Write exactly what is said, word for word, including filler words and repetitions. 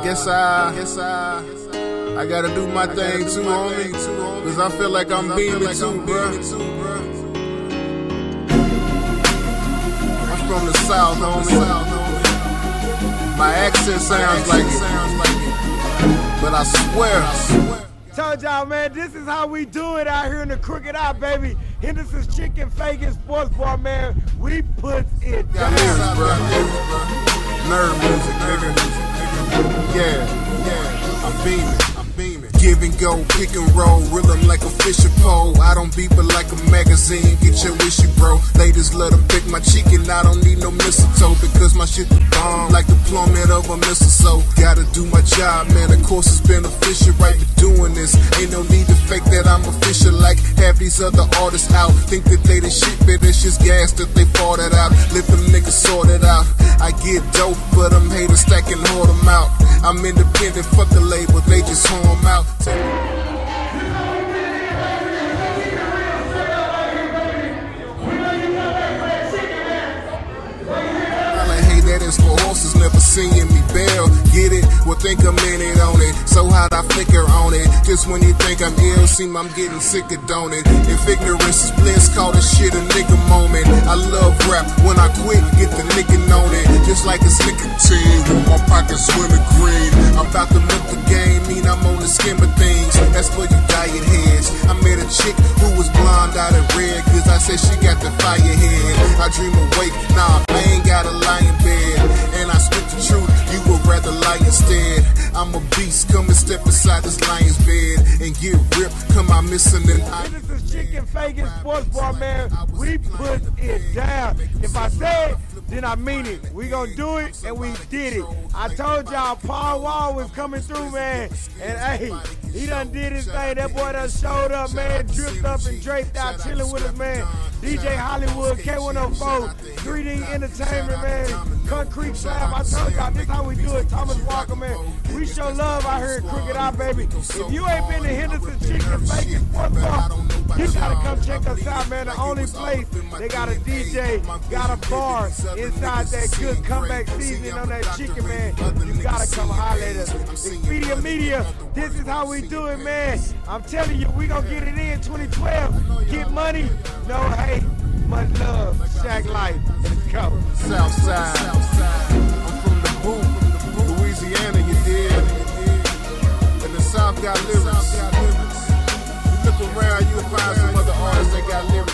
guess I, guess I, I gotta do my thing too, homie, cause I feel like I'm beaming too, bruh. I'm from the South, homie. My accent sounds like it, but I swear. Told y'all, man, this is how we do it out here in the Crooked Eye, baby. Henderson's Chicken Fagan Sports Bar, man. We put it down. Lyrics, bro. Nerd music, nigga. Yeah, yeah. I'm beaming. I'm beaming. Give and go, pick and roll, reel 'em like a fishing pole. I don't beep it like a magazine, get your issue, bro. Ladies let 'em pick my chicken, I don't need no mistletoe, because my shit the bomb like the plummet of a missile. So gotta do my job, man. Of course it's beneficial, right, for doing this. Ain't no need to fake that I'm official like half these other artists out. Think that they the shit, but it's just gas that they fought it out. Let them niggas sort it out. I get dope, but them haters stacking, hold them out. I'm independent, fuck the label, they just home out. I like, hey, that is for horses, never seeing me bail. Get it? Well, think a minute on it. So hot I flicker on it. Just when you think I'm ill, seem I'm getting sicker, don't it? If ignorance is bliss, call this shit a nigga moment. I love rap. When I quit, get the nigga on it. Just like it's nicotine, with my pockets swimming green. I'm about to milk the game, mean I'm on the skim of things. That's for you diet heads. I met a chick who was blonde out of red, cause I said she got the fire head. I dream awake, nah, I ain't got a lie in bed. And I spit the truth, you would rather lie instead. I'm a beast, come and step inside this lion's bed and get ripped, come out missing an eye. This is Chicken Fagan Sports Bar, man. We put it down. If I say it, then I mean it. We gonna do it, and we did it. I told y'all Paul Wall was coming through, man. And hey, he done did his thing. That boy done showed up, man. Dripped up and draped out, chilling with us, man. D J Hollywood, K one oh four, three D Entertainment, man. Concrete Slab. I told y'all, this how we do it. Thomas Walker, man. We show love out here at Crooked Eye, baby. If you ain't been to Henderson's Chicken Fagan Sports Bar, you gotta come check us out, man. The only place they got a D J, got a bar inside that good comeback seasoning on that chicken, man. You gotta come holler at us. Expedia Media, this is how we do it, man. I'm telling you, we gonna get it in twenty twelve. Get money, no hate, much love. Shaq Life, let's go. Southside, I'm from the boot, Louisiana, you did. And the South got lyrics. You look around, you'll find some other artists that got lyrics.